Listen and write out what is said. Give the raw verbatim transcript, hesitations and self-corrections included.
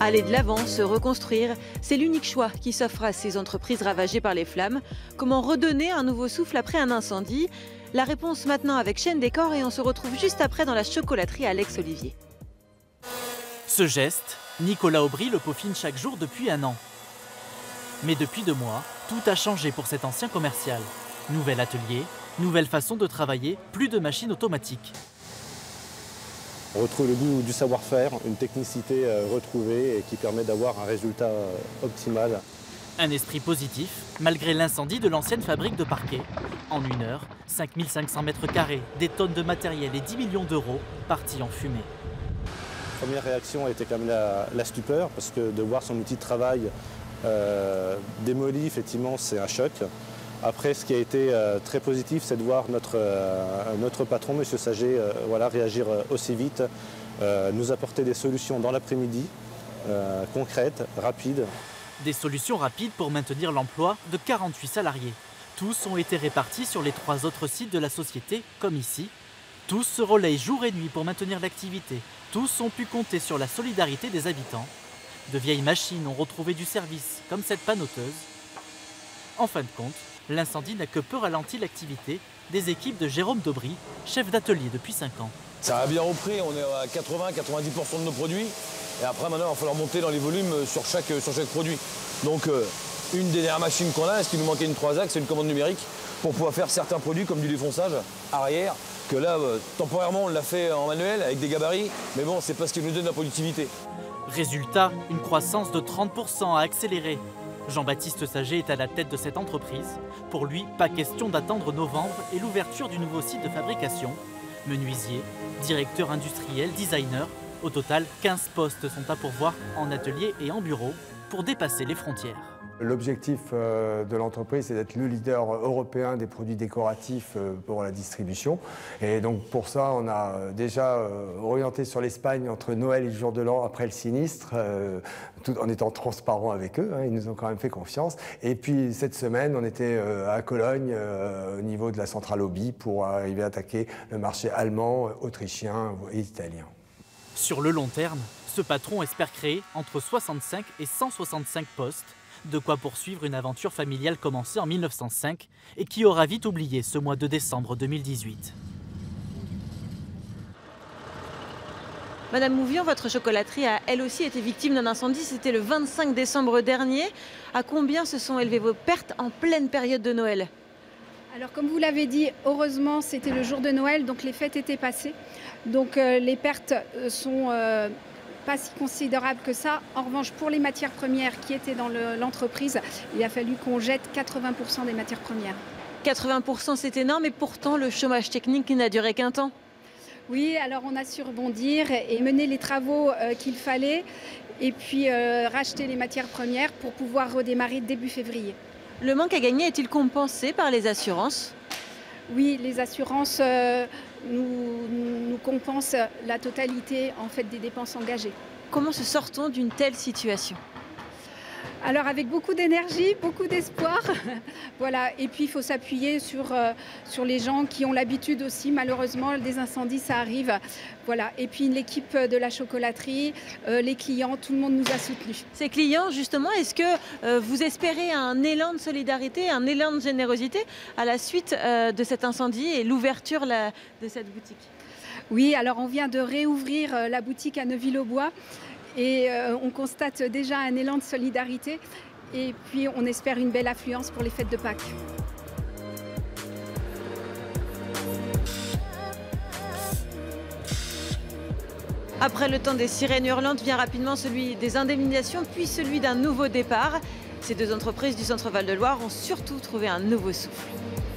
Aller de l'avant, se reconstruire, c'est l'unique choix qui s'offre à ces entreprises ravagées par les flammes. Comment redonner un nouveau souffle après un incendie? La réponse maintenant avec Chaîne Décor et on se retrouve juste après dans la chocolaterie Alex Olivier. Ce geste, Nicolas Aubry le peaufine chaque jour depuis un an. Mais depuis deux mois, tout a changé pour cet ancien commercial. Nouvel atelier, nouvelle façon de travailler, plus de machines automatiques. On retrouve le goût du savoir-faire, une technicité retrouvée et qui permet d'avoir un résultat optimal. Un esprit positif, malgré l'incendie de l'ancienne fabrique de parquet. En une heure, cinq mille cinq cents mètres carrés, des tonnes de matériel et dix millions d'euros partis en fumée. La première réaction a été quand même la, la stupeur, parce que de voir son outil de travail euh, démoli, effectivement, c'est un choc. Après, ce qui a été euh, très positif, c'est de voir notre, euh, notre patron, M. Saget, euh, voilà, réagir euh, aussi vite, euh, nous apporter des solutions dans l'après-midi, euh, concrètes, rapides. Des solutions rapides pour maintenir l'emploi de quarante-huit salariés. Tous ont été répartis sur les trois autres sites de la société, comme ici. Tous se relayent jour et nuit pour maintenir l'activité. Tous ont pu compter sur la solidarité des habitants. De vieilles machines ont retrouvé du service, comme cette panneauteuse. En fin de compte, l'incendie n'a que peu ralenti l'activité des équipes de Jérôme Daubry, chef d'atelier depuis cinq ans. Ça a bien repris, on est à quatre-vingts à quatre-vingt-dix pour cent de nos produits. Et après, maintenant, il va falloir monter dans les volumes sur chaque, sur chaque produit. Donc, euh, une des dernières machines qu'on a, ce qui nous manquait une trois axes, c'est une commande numérique pour pouvoir faire certains produits comme du défonçage arrière. Que là, euh, temporairement, on l'a fait en manuel avec des gabarits. Mais bon, c'est pas ce qui nous donne la productivité. Résultat, une croissance de trente pour cent a accéléré. Jean-Baptiste Saget est à la tête de cette entreprise. Pour lui, pas question d'attendre novembre et l'ouverture du nouveau site de fabrication. Menuisier, directeur industriel, designer. Au total, quinze postes sont à pourvoir en atelier et en bureau pour dépasser les frontières. L'objectif de l'entreprise, c'est d'être le leader européen des produits décoratifs pour la distribution. Et donc pour ça, on a déjà orienté sur l'Espagne entre Noël et le jour de l'an après le sinistre, tout en étant transparent avec eux. Ils nous ont quand même fait confiance. Et puis cette semaine, on était à Cologne au niveau de la centrale Obi pour arriver à attaquer le marché allemand, autrichien et italien. Sur le long terme, ce patron espère créer entre soixante-cinq et cent soixante-cinq postes. De quoi poursuivre une aventure familiale commencée en mille neuf cent cinq et qui aura vite oublié ce mois de décembre deux mille dix-huit. Madame Mouvion, votre chocolaterie a elle aussi été victime d'un incendie. C'était le vingt-cinq décembre dernier. À combien se sont élevées vos pertes en pleine période de Noël? Alors comme vous l'avez dit, heureusement c'était le jour de Noël, donc les fêtes étaient passées. Donc euh, les pertes sont euh, pas si considérable que ça. En revanche, pour les matières premières qui étaient dans l'entreprise, il a fallu qu'on jette quatre-vingts pour cent des matières premières. quatre-vingts pour cent, c'est énorme, et pourtant le chômage technique n'a duré qu'un temps. Oui, alors on a su rebondir et mener les travaux euh, qu'il fallait, et puis euh, racheter les matières premières pour pouvoir redémarrer début février. Le manque à gagner est-il compensé par les assurances? Oui, les assurances euh, nous, nous compensent la totalité en fait, des dépenses engagées. Comment se sort-on d'une telle situation? Alors avec beaucoup d'énergie, beaucoup d'espoir, voilà. Et puis il faut s'appuyer sur, euh, sur les gens qui ont l'habitude aussi, malheureusement, des incendies, ça arrive. Voilà. Et puis l'équipe de la chocolaterie, euh, les clients, tout le monde nous a soutenus. Ces clients, justement, est-ce que euh, vous espérez un élan de solidarité, un élan de générosité à la suite euh, de cet incendie et l'ouverture de cette boutique? Oui, alors on vient de réouvrir euh, la boutique à Neuville-aux-Bois. Et euh, on constate déjà un élan de solidarité et puis on espère une belle affluence pour les fêtes de Pâques. Après le temps des sirènes hurlantes vient rapidement celui des indemnisations puis celui d'un nouveau départ. Ces deux entreprises du Centre Val de Loire ont surtout trouvé un nouveau souffle.